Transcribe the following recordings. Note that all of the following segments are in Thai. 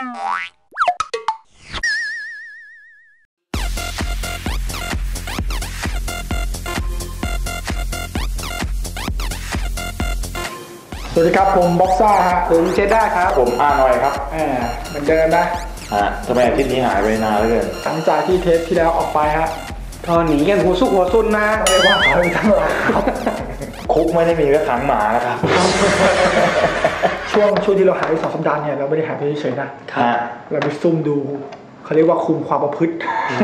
สวัสดีครับผมบ็อกซ่าฮะผมเจด้าครับผมอาหน่อยครับเหมือนเดิมนะทำไมอาทิตย์นี้หายไปนานเหลือเกินหลังจากที่เทปที่แล้วออกไปฮะก็หนีกันหัวซุกหัวซุนนะเรียกว่าหายไปทั้งหลังคุกไม่ได้มีแค่ขังหมานะครับช่วงที่เราหายไป2 สัปดาห์เนี่ยเราไม่ได้หายไปเฉยๆนะเราไปซุ่มดูเขาเรียกว่าคุมความประพฤติ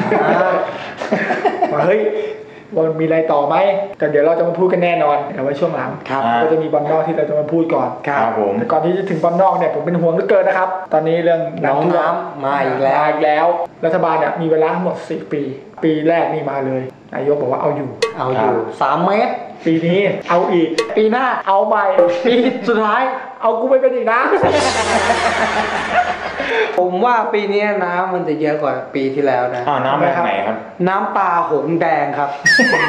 ว่าเฮ้ยวันมีอะไรต่อไหมแต่เดี๋ยวเราจะมาพูดกันแน่นอนแต่ว่าช่วงหลังก็จะมีบอลนอกที่เราจะมาพูดก่อนครับผมแต่ก่อนที่จะถึงบอลนอกเนี่ยผมเป็นห่วงเหลือเกินนะครับตอนนี้เรื่องน้ำมาอีกแล้วรัฐบาลเนี่ยมีเวลาทั้งหมด4 ปีแรกนี่มาเลยนายกบอกว่าเอาอยู่ 3 เมตรปีนี้เอาอีกปีหน้าเอาใหม่ปีสุดท้ายเอากูไปเป็นอีกนะผมว่าปีนี้น้ำมันจะเยอะกว่าปีที่แล้วนะน้ำแบบไหนครับน้ำปลาหงแดงครับ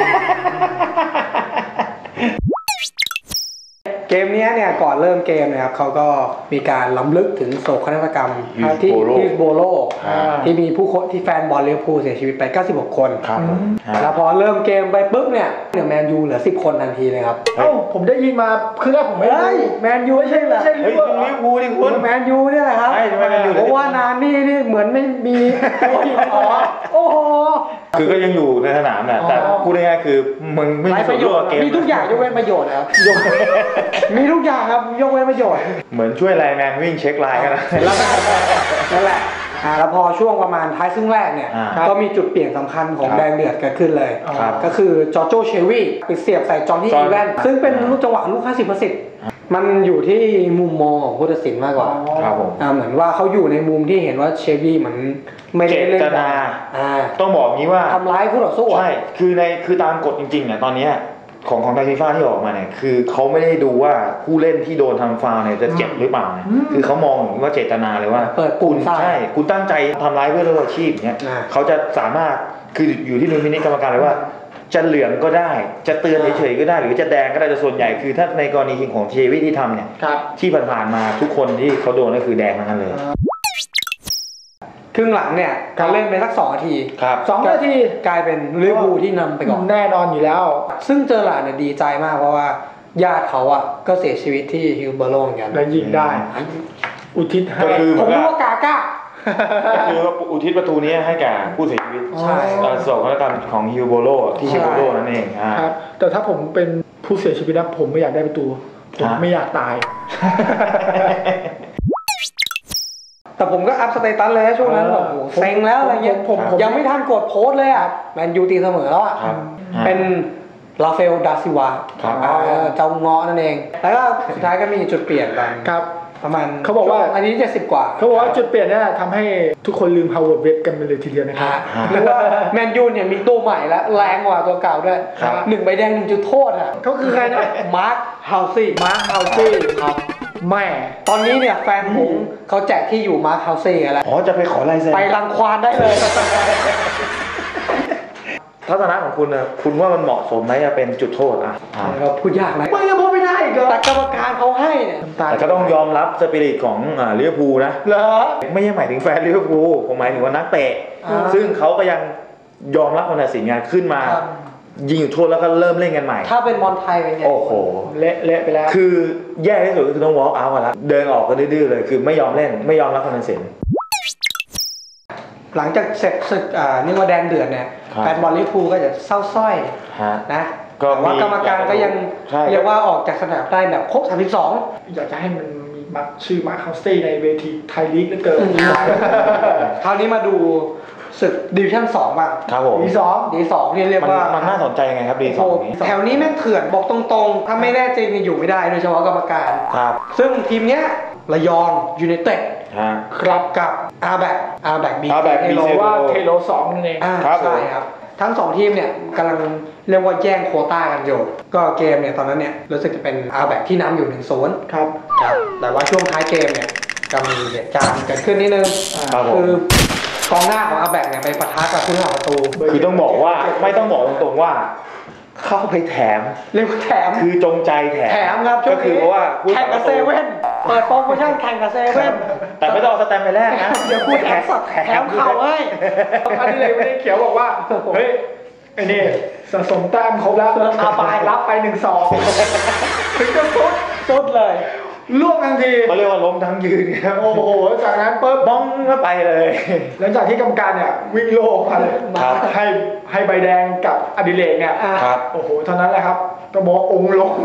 เกมนี้เนี่ยก่อนเริ่มเกมนะครับเขาก็มีการล้ำลึกถึงโศกนาฏกรรมที่ฮิสโบโลที่มีผู้คนที่แฟนบอลลิเวอร์พูลเสียชีวิตไป96 คนแล้วพอเริ่มเกมไปปุ๊บเนี่ยแมนยูเหลือ10 คนทันทีเลยครับผมได้ยินมาคือแรกผมไม่ได้แมนยูไม่ใช่เหรอลิเวอร์พูลดิคุณแมนยูเนี่ยแหละครับเพราะว่านานนี่เหมือนไม่มีโอ้โหคือก็ยังอยู่ในสนามแหละแต่พูดง่ายๆคือมึงไม่มีประโยชน์เกมมีทุกอย่างยกเว้นประโยชน์ครับมีทุกอย่างครับยกเว้นประโยชน์เหมือนช่วยไลน์แมนวิ่งเช็คไลน์กันนั่นแหละแล้วพอช่วงประมาณท้ายครึ่งแรกเนี่ยก็มีจุดเปลี่ยนสำคัญของแดงเดือดเกิดขึ้นเลยก็คือจอร์โจเชลวี่ไปเสียบใส่จอห์นนี่อีแวนซึ่งเป็นลูกจังหวะลูก50%มันอยู่ที่มุมมองของผู้ตัดสินมากกว่าเหมือนว่าเขาอยู่ในมุมที่เห็นว่าเชลวี่มันไม่ได้เล่นต้องบอกงี้ว่าทำร้ายคู่ต่อสู้ใช่คือตามกฎจริงๆเนี่ยตอนนี้ของทางฟีฟ่าที่ออกมาเนี่ยคือเขาไม่ได้ดูว่าผู้เล่นที่โดนทำฟาวล์เนี่ยจะเจ็บหรือเปล่าคือเขามองว่าเจตนาเลยว่าคุณใช่คุณตั้งใจทำร้ายเพื่อเรื่องอาชีพเนี่ยเขาจะสามารถคืออยู่ที่ดุลพินิจกรรมการเลยว่าจะเหลืองก็ได้จะเตือนเฉยๆก็ได้หรือจะแดงก็ได้แต่ส่วนใหญ่คือถ้าในกรณีของเชวี่ที่ทำเนี่ยที่ผ่านมาทุกคนที่เขาโดนก็คือแดงทั้งนั้นเลยครึ่งหลังเนี่ยการเล่นไปสัก2 นาที 2 นาทีกลายเป็นลิเวอร์พูลที่นำไปก่อนแน่นอนอยู่แล้วซึ่งเจอหลานเนี่ยดีใจมากเพราะว่าญาติเขาอ่ะก็เสียชีวิตที่ฮิลเบอร์โลเหมือนกันและยิงได้อุทิศให้ผมรู้ว่ากาก้าก็คือว่าอุทิศประตูนี้ให้แก่ผู้เสียชีวิตโศกนาฏกรรมของฮิลโบโลที่ฮิลโบโลนั่นเองครับแต่ถ้าผมเป็นผู้เสียชีวิตนะผมไม่อยากได้ประตูผมไม่อยากตายแต่ผมก็อัพสเตตัสเลยช่วงนั้นแบบโหเซ็งแล้วอะไรเงี้ยผมยังไม่ทันกดโพสเลยอ่ะแมนยูตีเสมอแล้วอ่ะเป็นลาเฟลดาซิวาเจ้าเงาะนั่นเองแล้วก็สุดท้ายก็มีจุดเปลี่ยนกันครับประมาณเขาบอกว่าอันนี้70 กว่าเขาบอกว่าจุดเปลี่ยนเนี่ยทำให้ทุกคนลืมฮาวเวิร์ดเวฟกันไปเลยทีเดียวนะครับแล้วก็แมนยูเนี่ยมีตัวใหม่แล้วแรงกว่าตัวเก่าด้วย1 ใบแดง 1 จุดโทษอ่ะเขาคือใครนะมาร์คเฮาซี่ครับแม่ตอนนี้เนี่ยแฟนผมเขาแจกที่อยู่มาร์คเฮาซี่กันแล้วจะไปขอลายเซ็นไปรังควานได้เลยทัศนะของคุณนะคุณว่ามันเหมาะสมไหมจะเป็นจุดโทษเราพูดยากไหมไม่พูดไม่ได้อีกเหรอแต่กรรมการเขาให้เนี่ยแต่ก็ต้องยอมรับสปิริตของลิเวอร์พูลนะเหรอไม่ใช่หมายถึงแฟนลิเวอร์พูลผมหมายถึงว่านักเตะซึ่งเขาก็ยังยอมรับความตัดสินงานขึ้นมายิงอยู่โทษแล้วก็เริ่มเล่นกันใหม่ถ้าเป็นบอลไทยเป็นไงโอ้โหเละไปแล้วคือแย่ที่สุดก็คือต้องวอล์กเอาท์แล้วเดินออกกันดื้อๆเลยคือไม่ยอมเล่นไม่ยอมรับความตัดสินหลังจากเสร็จศึกนี่ว่าแดงเดือดเนี่ยแฟนบอลลิเวอร์พูลก็จะเศร้าส้อยนะแต่ว่ากรรมการก็ยังเรียกว่าออกจากสนามได้แบบครบ32 อยากจะให้มันมีชื่อมาร์คเฮาสตี้ในเวทีไทยลีกเหลือเกินคราวนี้มาดูศึกดิวิชั่น2บ้างครับผม D2นี่เรียกว่ามันน่าสนใจไงครับ D2 นี้แถวนี้แม่งเถื่อนบอกตรงๆถ้าไม่แน่จริงอยู่ไม่ได้โดยเฉพาะกรรมการซึ่งทีมเนี้ยระยองยูไนเต็ดครับกับอาแบกบีเทโลว่าเทโล2นั่นเองใช่ครับทั้ง2 ทีมเนี่ยกำลังเรียกว่าแย่งโควต้ากันอยู่ก็เกมเนี่ยตอนนั้นเนี่ยรู้สึกจะเป็นอาแบกที่นำอยู่1-0ครับแต่ว่าช่วงท้ายเกมเนี่ยก็มีเหตุการณ์เกิดขึ้นนิดนึงคือกองหน้าของอาแบกเนี่ยไปปะทะกับผู้รักษาประตูคือต้องบอกว่าไม่ต้องบอกตรงๆว่าเข้าไปแถมเรียกว่าแถมคือจงใจแถมครับก็คือเพราะว่าแข่งกับเซเว่นเปิดโปรโมชั่นแข่งกับเซเว่นแต่ไม่ต้องสแตมป์ไปแรกนะเดี๋ยวพูดแถมเข่าให้อันนี้เลยไม่ได้เขียวบอกว่าเฮ้ยไอ้นี่สะสมแต้มครบแล้วอาบายรับไป1-2ถึงจะสุดเลยล่วงทันทีเขาเรียกว่าล้มทั้งยืนครับโอ้โหจากนั้นปุ๊บบ้องก็ไปเลยหลังจากที่กรรมการเนี่ยวิ่งโลกมาเลยครับให้ใบแดงกับอดิเรกเนี่ยครับโอ้โหเท่านั้นแหละครับก็บอกองค์ลง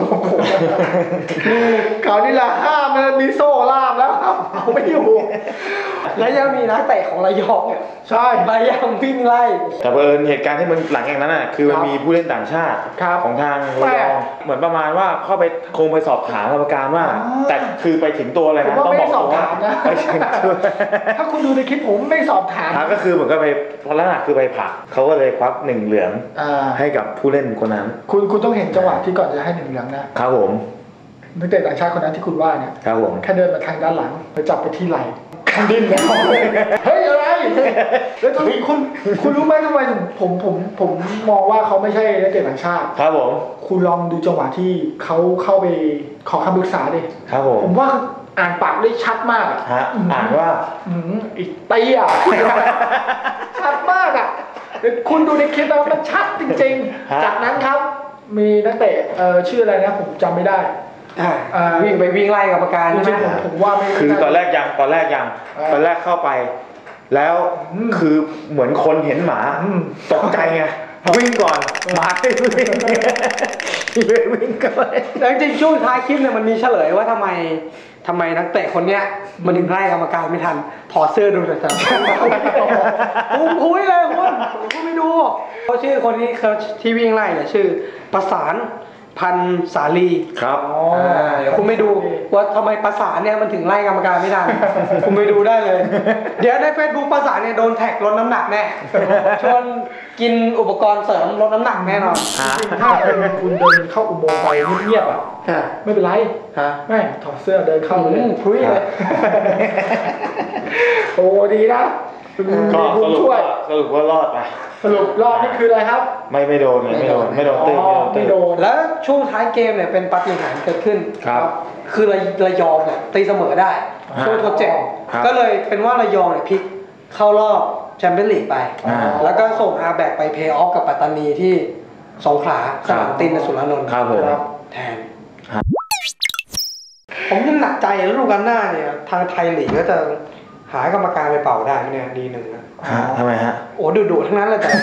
คราวนี้ละห้ามมันมีโซ่ล่ามแล้วครับเอาไม่อยู่แล้วยังมีนักเตะของระยองเนี่ยใช่พยายามวิ่งไล่แต่เผอิญเหตุการณ์ที่มันหลังจากนั้นน่ะคือมันมีผู้เล่นต่างชาติครับของทางระยองเหมือนประมาณว่าเข้าไปคงไปสอบถามกรรมการว่า แต่คือไปถึงตัวอะไรผมนะว่าต้องไม่บอกสอบตัวถามนะไปถึงตัวถ้าคุณดูในคลิปผมไม่สอบถามก็คือเหมือนกับไปลักษณะคือไปผลักเขาก็เลยควัก1เหลืองอ่าให้กับผู้เล่นคนนั้นคุณต้องเห็นจังหวะที่ก่อนจะให้1เหลืองนะครับผมนักเตะต่างชาติคนนั้นที่คุณว่าเนี่ยครับผมแค่เดินมาทางด้านหลังไปจับไปที่ไหล่คันดิ้นแล้วเฮ้ยอะไรแล้วคุณรู้ไหมทำไมถึงผมมองว่าเขาไม่ใช่นักเตะต่างชาติครับผมคุณลองดูจังหวะที่เขาเข้าไปขอคำปรึกษาดิครับผมผมว่าอ่านปากได้ชัดมากอะฮะอ่านว่าอีกเตี้ยชัดมากอ่ะคุณดูในคลิปแล้วมันชัดจริงๆ จากนั้นครับ มีนักเตะชื่ออะไรนะผมจำไม่ได้วิ่งไปวิ่งไล่กรรมการจใช่ริงไหมๆผมว่าไม่คือตอนแรกยังตอนแรกเข้าไป แล้วคือเหมือนคนเห็นหมาตกใจไงวิ่งก่อนหมาให้วิ่งเลยวิ่งก่อนแล้วจริงๆช่วงท้ายคลิปเนี่ยมันมีเฉลยว่าทำไมนักเตะคนเนี้ยมันถึงไล่กรรมการไม่ทันถอดเสื้อดูแต่จับผมคุยเลยคุณไม่ดูเขาชื่อคนที่วิ่งไล่เนี่ยชื่อประสานพันสาลีครับเดี๋ยวคุณไปดูว่าทำไมประสานเนี่ยมันถึงไล่กรรมการไม่ทัน คุณไปดูได้เลย เดี๋ยวใน Facebook ประสานเนี่ยโดนแท็กลดน้ำหนักแน่ชวนกินอุปกรณ์เสริมลดน้ำหนักแน่นอนถ้าคุณเดินเข้าอุโมงค์ไปเงียบๆอ่ะไม่เป็นไรแม่ถอดเสื้อเดินเข้าเลยคุยเลยโอ้ดีนะก็มีผู้ช่วยสรุปว่ารอดไปสรุปรอบนี้คืออะไรครับไม่โดนไงไม่โดนตื้นไม่โดนแล้วช่วงท้ายเกมเนี่ยเป็นปาฏิหาริย์เกิดขึ้นครับคือระยองเนี่ยตีเสมอได้ช่วงทดเจ็บครับก็เลยเป็นว่าระยองเนี่ยพลิกเข้ารอบแชมเปี้ยนลีกไป แล้วก็ส่งอาแบกไปเพย์ออฟกับปัตตานีที่สงขลาสนามตินสุรานนท์ครับผมแทน ผมยังหนักใจฤดูกาลหน้าเนี่ยทางไทยลีกก็จะหากรรมการไปเป่าได้ไหมเนี่ยดีหนึ่งนะทำไมฮะโอ้ดุๆทั้งนั้นเลยแต่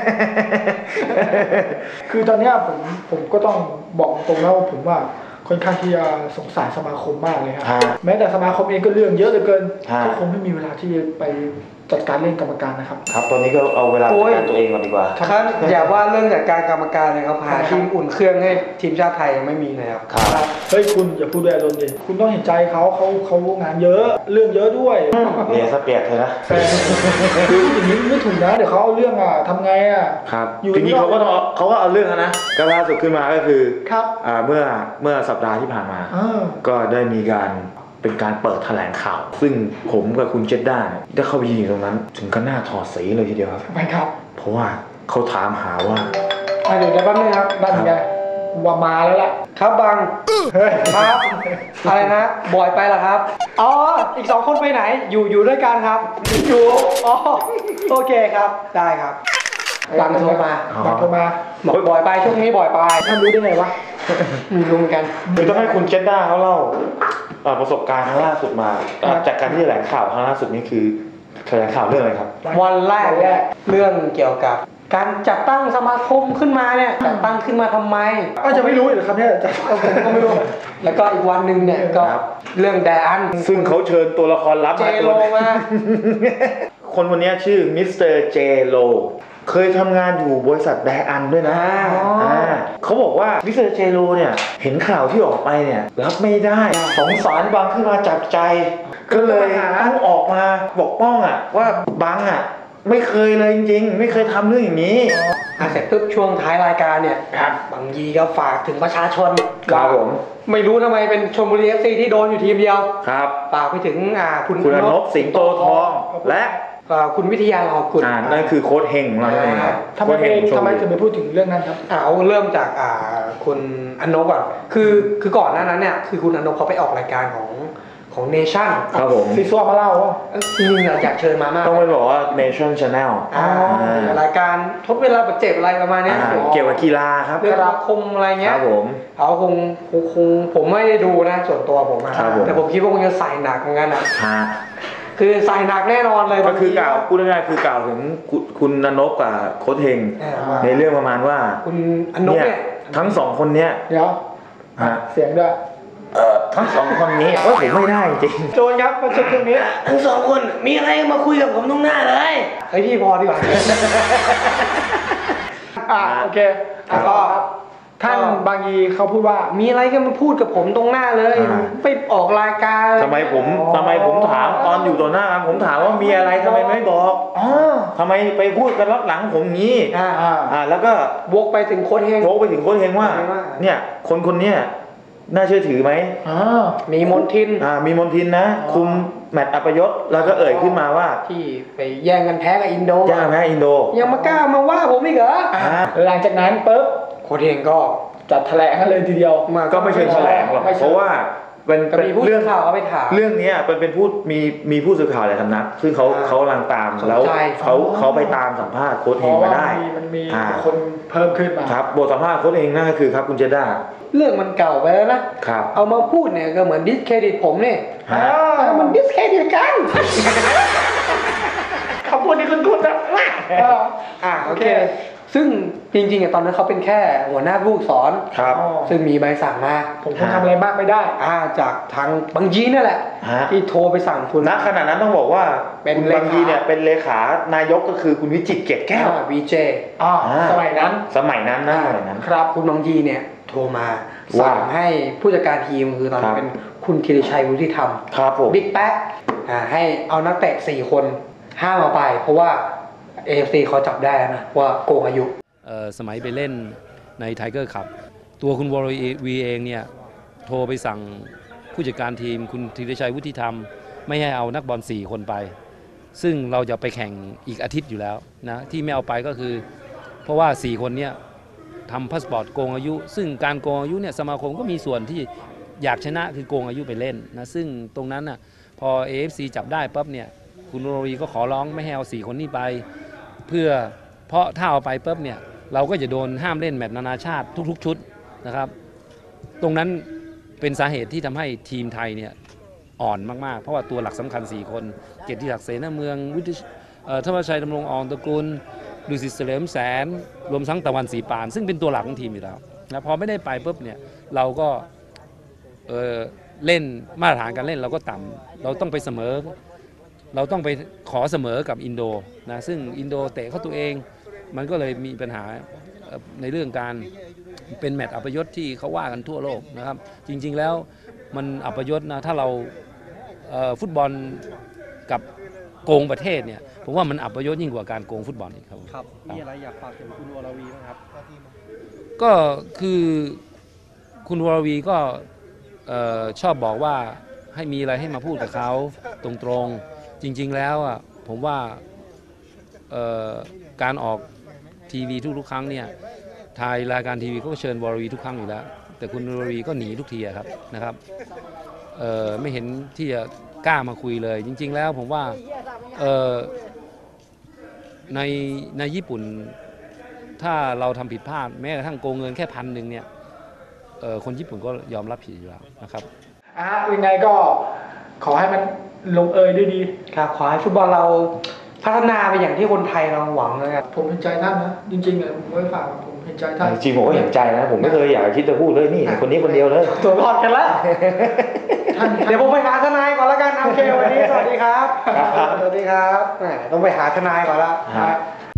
คือตอนเนี้ยผมก็ต้องบอกตรงแล้วว่าผมว่าค่อนข้างที่จะสงสารสมาคมมากเลยครับ แม้แต่สมาคมเองก็เรื่องเยอะเหลือเกินก็คงไม่มีเวลาที่จะไปจัดการเรื่องกรรมการนะครับครับตอนนี้ก็เอาเวลาจัดการตัวเองก่อนดีกว่าครับอย่าว่าเรื่องจัดการกรรมการเลยครับหาทีมอุ่นเครื่องให้ทีมชาติไทยยังไม่มีเลยครับครับเฮ้ยคุณอย่าพูดด้วยอารมณ์ดิคุณต้องเห็นใจเขางานเยอะเรื่องเยอะด้วยเรียนซะเปียกเธอนะคืออย่างนี้ไม่ถูกนะเดี๋ยวเขาเอาเรื่องทำไงครับอยู่ทีนี้เขาก็เอาเรื่องนะก็ล่าสุดขึ้นมาก็คือครับเมื่อสัปดาห์ที่ผ่านมา ก็ได้มีเป็นการเปิดแถลงข่าว ซึ่งผมกับคุณเจษด้าได้เข้าไปยืนอยู่ตรงนั้น ถึงก็หน้าถอดสีเลยทีเดียวครับไปครับเพราะว่าเขาถามหาว่าเดี๋ยวแป๊บนึงครับนั่นไงว่ามาแล้วล่ะครับบังเฮ้ยครับอะไรนะบ่อยไปเหรอครับอ๋ออีก2คนไปไหนอยู่ด้วยกันครับอยู่อ๋อโอเคครับได้ครับบังโทรมาบังโทรมาบอกบ่อยไปช่วงนี้บ่อยไปท่านรู้ได้ไงวะมีรู้เหมือนกันคือต้องให้คุณเจษด้าเขาเล่าประสบการณ์ครั้งล่าสุดมา จากการที่แถลงข่าวครั้งล่าสุดนี้คือแถลงข่าวเรื่องอะไรครับวันแรกเนี่ยเรื่องเกี่ยวกับ การจัดตั้งสมาคมขึ้นมาเนี่ยจัดตั้งขึ้นมาทำไมก็จะไม่รู้เหรอครับเนี่ยผมก็ไม่รู้แล้วก็อีกวันหนึ่งเนี่ยก็ครับเรื่องแดอันซึ่งเขาเชิญตัวละครลับเจมาโลมาคนคนนี้ชื่อมิสเตอร์เจโลเคยทำงานอยู่บริษัทแดอันด้วยนะเขาบอกว่ามิสเตอร์เจโลเนี่ยเห็นข่าวที่ออกไปเนี่ยรับไม่ได้สงสารบังขึ้นมาจับใจ ก็เลยต้องออกมาปกป้องว่าบังไม่เคยเลยจริงๆไม่เคยทำเรื่องอย่างนี้เสร็จปุ๊บช่วงท้ายรายการเนี่ยครับบางยีก็ฝากถึงประชาชนครับผมไม่รู้ทำไมเป็นชลบุรี FC ที่โดนอยู่ทีมเดียวครับฝากไปถึงคุณอนนกสิงโตทองและคุณวิทยาลอกุลนั่นคือโค้ชเฮงของเราเองครับทำไมถึงไปพูดถึงเรื่องนั้นครับเอาเริ่มจากคุณอนนกก่อนคือก่อนหน้านั้นเนี่ยคือคุณอนนกเขาไปออกรายการของของเนชั่นครับผมซีซัวมาเล่าจริงๆอยากเชิญมามากต้องไปบอกว่า Nation Channel รายการทดเวลาบาดเจ็บอะไรประมาณนี้เกี่ยวกับกีฬาครับเรื่องคมอะไรเงี้คยรับผมเขาคงผมไม่ได้ดูนะส่วนตัวผมอะครับผมแต่ผมคิดว่าคงจะใส่หนักเหมือนกันนะฮะคือใส่หนักแน่นอนเลยก็คือกล่าวพูดง่ายๆคือกล่าวถึงคุณณนพกับโค้ชเฮงในเรื่องประมาณว่าคุณอนนท์เนี่ยทั้งสองคนเนี้ยเดี๋ยวฮะเสียงด้วยทั้งสองคนนี้ผมไม่ได้จริงโจนครับมาเช็คตรงนี้ทั้งสองคนมีอะไรมาคุยกับผมตรงหน้าเลยเฮ้ยพี่พอดีกว่าโอเคแล้วก็ท่านบางยีเขาพูดว่ามีอะไรก็มาพูดกับผมตรงหน้าเลยไปออกรายการทำไมผมถามตอนอยู่ต่อหน้ากันผมถามว่ามีอะไรทำไมไม่บอกทำไมไปพูดกันรับหลังผมงี้แล้วก็วกไปถึงโค้ชเฮงโทรไปถึงโค้ชเฮงว่า เนี่ยคนเนี้ยน่าเชื่อถือไหมมีมนทินมีมนทินนะ คุมแมตช์อัปยศแล้วก็เอ่ยขึ้นมาว่าที่ไปแย่งกันแพ้กับอินโดย่าแพ้อินโดยังมากล้ามาว่าผมอีกเหรอหลังจากนั้นปุ๊บโค้ชเฮงก็จัดแถลงกันเลยทีเดียวก็ไม่เชิงแถลงหรอกเพราะว่าเป็นมีผู้สื่อข่าวเขาไปถามเรื่องนี้เป็นผู้มีผู้สื่อข่าวหลายสำนักซึ่งเขากำลังตามแล้วเขาไปตามสัมภาษณ์โค้ชเฮงมาได้มันมีคนเพิ่มขึ้นมาครับบทสัมภาษณ์โค้ชเฮงนั่นก็คือครับคุณเจด้าเรื่องมันเก่าไปแล้วนะครับ เอามาพูดเนี่ยก็เหมือนดิสเครดิตผมเนี่ย มันดิสเครดิตกันคำพูดนี้คุณนะโอเค ซึ่งจริงๆตอนนั้นเขาเป็นแค่หัวหน้าผู้ฝึกสอนครับซึ่งมีใบสั่งมาผมคงทำอะไรมากไม่ได้จากทางบางยีนั่นแหละ ที่โทรไปสั่งคุณณขณะนั้นต้องบอกว่าเป็นคุณเลขาบางทีเนี่ยเป็นเลขานายกก็คือคุณวิจิตรเกตแก้ววีเจสมัยนั้นสมัยนั้นนะสมัยนั้นครับคุณบางยีเนี่ยโทรมาว่าสั่งให้ผู้จัดการทีมคือตอนนั้นเป็นคุณธีรชัยวุฒิธรรมครับผมบิ๊กแป๊กให้เอานักเตะ4 คนห้ามเอาไป เพราะว่า AFC เขาจับได้แล้วนะว่าโกงอายุสมัยไปเล่นในไทเกอร์คัพตัวคุณวรวีเองเนี่ยโทรไปสั่งผู้จัดการทีมคุณธีรชัยวุฒิธรรมไม่ให้เอานักบอล4 คนไป ซึ่งเราจะไปแข่งอีกอาทิตย์อยู่แล้วนะที่ไม่เอาไปก็คือเพราะว่า4 คนเนี่ยทำพาสปอร์ตโกงอายุซึ่งการโกงอายุเนี่ยสมาคมก็มีส่วนที่อยากชนะคือโกงอายุไปเล่นนะซึ่งตรงนั้นน่ะพอ AFC จับได้ปั๊บเนี่ยคุณวรวีก็ขอร้องไม่ให้เอา4 คนนี้ไปเพราะถ้าเอาไปปุ๊บเนี่ยเราก็จะโดนห้ามเล่นแมตช์นานาชาติทุกๆชุดนะครับตรงนั้นเป็นสาเหตุที่ทำให้ทีมไทยเนี่ยอ่อนมากๆเพราะว่าตัวหลักสำคัญ4 คนเกียรติศักดิ์เสนาเมืองธวัชชัยดำรงอ่อนตระกูลดุสิตเฉลิมแสนรวมทั้งตะวันศรีปานซึ่งเป็นตัวหลักของทีมอยู่แล้วนะพอไม่ได้ไปปุ๊บเนี่ยเราก็เล่นมาตรฐานการเล่นเราก็ต่ำเราต้องไปเสมอเราต้องไปขอเสมอกับอินโดนะซึ่งอินโดเตะเข้าตัวเองมันก็เลยมีปัญหาในเรื่องการเป็นแมตช์อัปยศที่เขาว่ากันทั่วโลกนะครับจริงๆแล้วมันอัปยศนะถ้าเราฟุตบอลกับโกงประเทศเนี่ยผมว่ามันอัปยศยิ่งกว่าการโกงฟุตบอลอีกครับมีอะไรอยากฝากถึงคุณวรวีบ้างครับก็คือคุณวรวีก็ชอบบอกว่าให้มีอะไรให้มาพูดกับเขาตรงๆจริงๆแล้วอ่ะผมว่าการออกทีวีทุกๆครั้งเนี่ยทายรายการทีวีก็เชิญวรวีทุกครั้งอยู่แล้วแต่คุณวรวีก็หนีทุกทีครับนะครับไม่เห็นที่จะกล้ามาคุยเลยจริงๆแล้วผมว่าในญี่ปุ่นถ้าเราทำผิดพลาดแม้กระทั่งโกงเงินแค่1,000เนี่ยคนญี่ปุ่นก็ยอมรับผิดอยู่แล้วนะครับยังไงก็ขอให้มันลงเอยด้วยดีครับขอให้ฟุตบอลเราพัฒนาไปอย่างที่คนไทยเราหวังเลยครับผมเห็นใจท่านนะจริงๆผมไม่ฝากผมเห็นใจท่านจริงผมก็เห็นใจนะผมไม่เคยอยากคิดจะพูดเลยนี่คนนี้คนเดียวเลยตัวรอดกันแล้วเดี๋ยวผมไปหาทนายก่อนแล้วกันโอเควันนี้สวัสดีครับสวัสดีครับต้องไปหาทนายก่อนแล้ว